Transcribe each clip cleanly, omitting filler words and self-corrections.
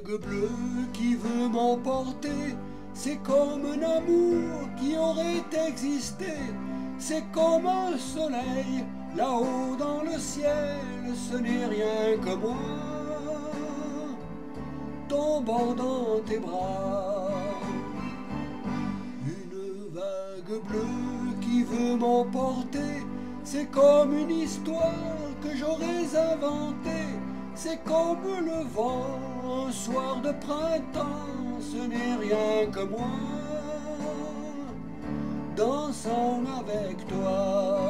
vague bleue qui veut m'emporter, c'est comme un amour qui aurait existé, c'est comme un soleil là-haut dans le ciel, ce n'est rien que moi, tombant dans tes bras. Une vague bleue qui veut m'emporter, c'est comme une histoire que j'aurais inventée, c'est comme le vent un soir de printemps, ce n'est rien que moi, dansant avec toi.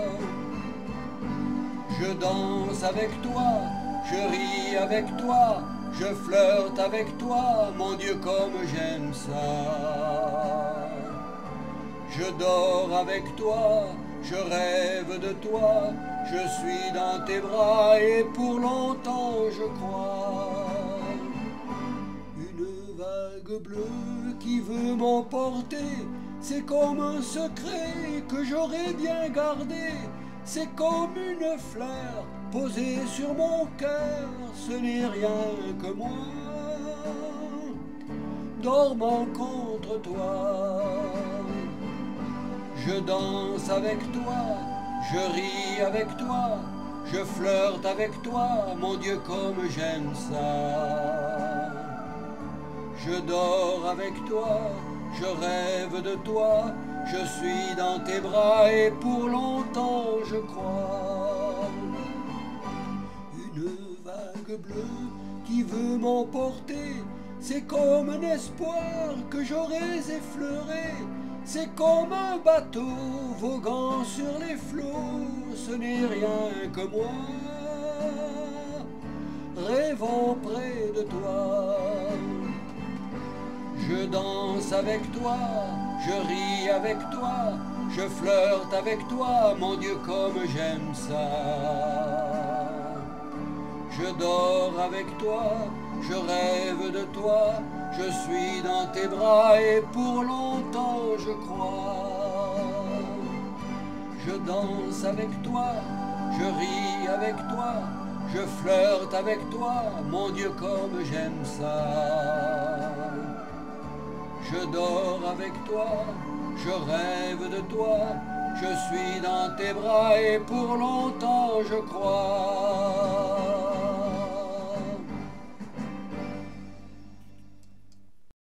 Je danse avec toi, je ris avec toi, je flirte avec toi, mon Dieu comme j'aime ça. Je dors avec toi, je rêve de toi, je suis dans tes bras et pour longtemps je crois. Une vague bleue qui veut m'emporter, c'est comme un secret que j'aurais bien gardé, c'est comme une fleur posée sur mon cœur, ce n'est rien que moi, dormant contre toi. Je danse avec toi, je ris avec toi, je flirte avec toi, mon Dieu comme j'aime ça. Je dors avec toi, je rêve de toi, je suis dans tes bras et pour longtemps je crois. Une vague bleue qui veut m'emporter, c'est comme un espoir que j'aurais effleuré, c'est comme un bateau voguant sur les flots, ce n'est rien que moi, rêvant près de toi. Je danse avec toi, je ris avec toi, je flirte avec toi, mon Dieu comme j'aime ça. Je dors avec toi, je rêve de toi, je suis dans tes bras et pour longtemps je crois. Je danse avec toi, je ris avec toi, je flirte avec toi, mon Dieu comme j'aime ça. Je dors avec toi, je rêve de toi, je suis dans tes bras et pour longtemps je crois.